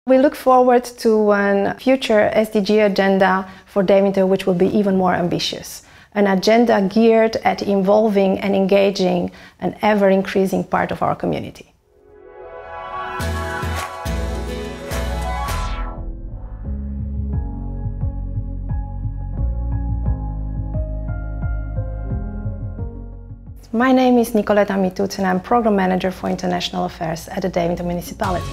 We look forward to a future SDG agenda for Deventer which will be even more ambitious. An agenda geared at involving and engaging an ever-increasing part of our community. My name is Nicoleta Mituț and I'm Program Manager for International Affairs at the Deventer Municipality.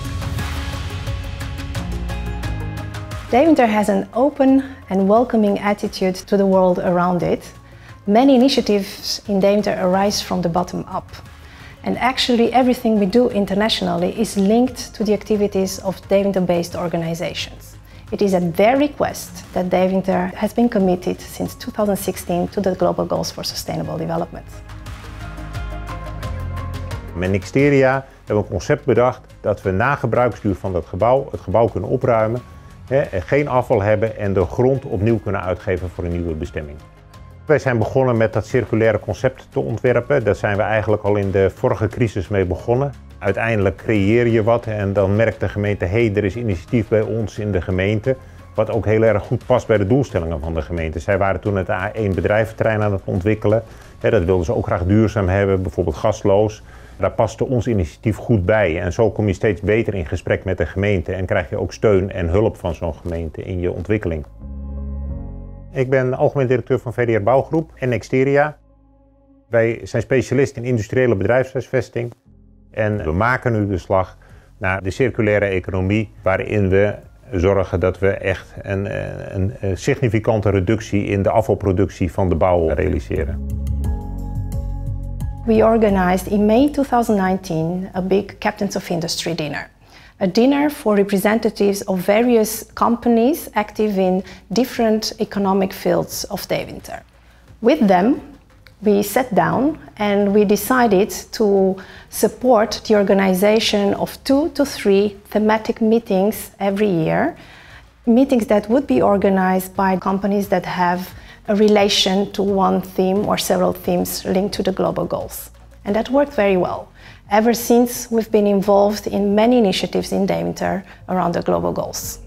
Deventer has an open and welcoming attitude to the world around it. Many initiatives in Deventer arise from the bottom up. And actually everything we do internationally is linked to the activities of Deventer-based organizations. It is at their request that Deventer has been committed since 2016 to the Global Goals for Sustainable Development. Met Nexteria hebben we een concept bedacht dat we na gebruiksduur van het gebouw kunnen opruimen, geen afval hebben en de grond opnieuw kunnen uitgeven voor een nieuwe bestemming. Wij zijn begonnen met dat circulaire concept te ontwerpen. Daar zijn we eigenlijk al in de vorige crisis mee begonnen. Uiteindelijk creëer je wat en dan merkt de gemeente, hé, er is initiatief bij ons in de gemeente. Wat ook heel erg goed past bij de doelstellingen van de gemeente. Zij waren toen het A1 bedrijventerrein aan het ontwikkelen. Dat wilden ze ook graag duurzaam hebben, bijvoorbeeld gasloos. Daar paste ons initiatief goed bij en zo kom je steeds beter in gesprek met de gemeente en krijg je ook steun en hulp van zo'n gemeente in je ontwikkeling. Ik ben algemeen directeur van VDR Bouwgroep en Nexteria. Wij zijn specialist in industriële bedrijfshuisvesting en we maken nu de slag naar de circulaire economie waarin we zorgen dat we echt een significante reductie in de afvalproductie van de bouw realiseren. We organized in May 2019 a big Captains of Industry dinner. A dinner for representatives of various companies active in different economic fields of Deventer. With them, we sat down and we decided to support the organization of 2 to 3 thematic meetings every year. Meetings that would be organized by companies that have a relation to one theme or several themes linked to the global goals. And that worked very well. Ever since, we've been involved in many initiatives in Deventer around the global goals.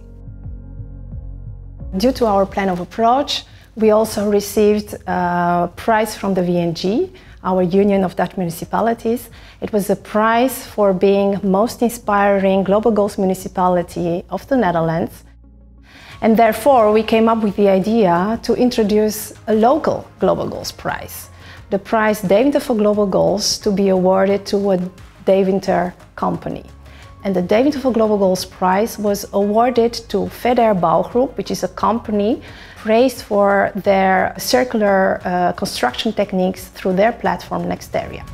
Due to our plan of approach, we also received a prize from the VNG, our Union of Dutch Municipalities. It was a prize for being most inspiring global goals municipality of the Netherlands. And therefore, we came up with the idea to introduce a local Global Goals prize. The prize Deventer for Global Goals to be awarded to a Deventer company. And the Deventer for Global Goals prize was awarded to VDR Bouwgroep, which is a company praised for their circular construction techniques through their platform Nexteria.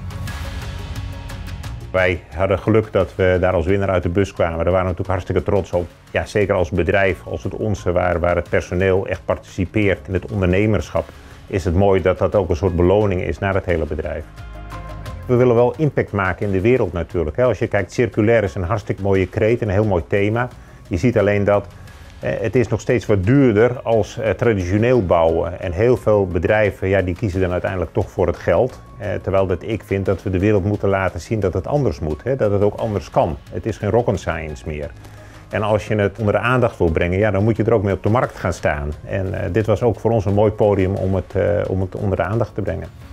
Wij hadden geluk dat we daar als winnaar uit de bus kwamen. Daar waren we natuurlijk hartstikke trots op. Ja, zeker als bedrijf, als het onze waar het personeel echt participeert in het ondernemerschap, is het mooi dat dat ook een soort beloning is naar het hele bedrijf. We willen wel impact maken in de wereld natuurlijk. Als je kijkt, circulair is een hartstikke mooie kreet, een heel mooi thema. Je ziet alleen dat het is nog steeds wat duurder als traditioneel bouwen. En heel veel bedrijven die kiezen dan uiteindelijk toch voor het geld. Terwijl dat ik vind dat we de wereld moeten laten zien dat het anders moet. Dat het ook anders kan. Het is geen rocket science meer. En als je het onder de aandacht wil brengen, dan moet je er ook mee op de markt gaan staan. En dit was ook voor ons een mooi podium om het onder de aandacht te brengen.